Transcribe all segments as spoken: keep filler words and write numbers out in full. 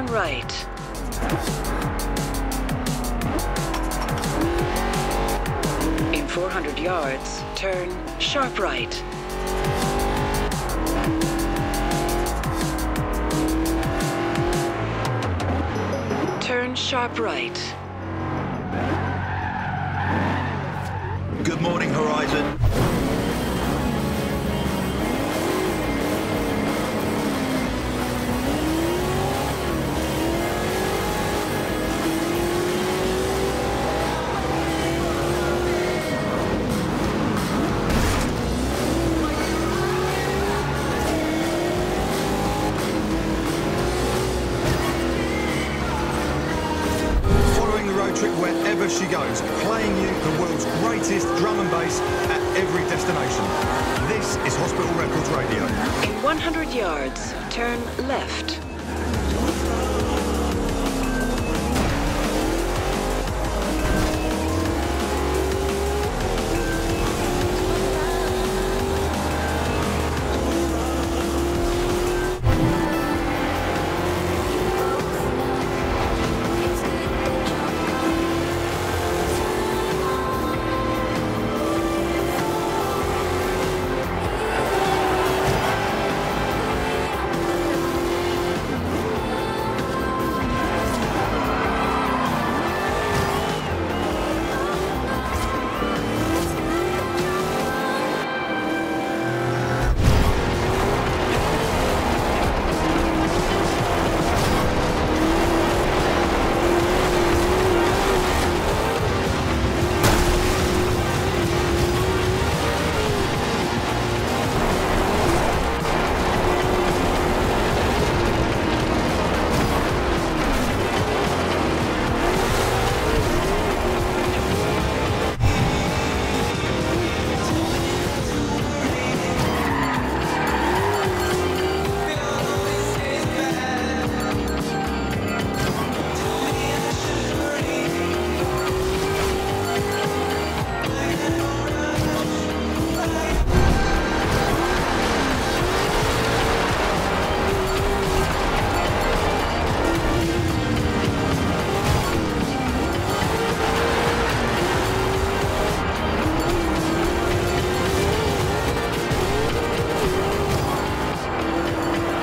turn right. In four hundred yards, turn sharp right. Turn sharp right. Good morning, Horizon. Trip wherever she goes, playing you the world's greatest drum and bass at every destination. This is Hospital Records Radio. In one hundred yards, turn left.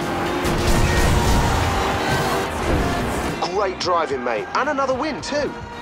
Great driving, mate, and another win too.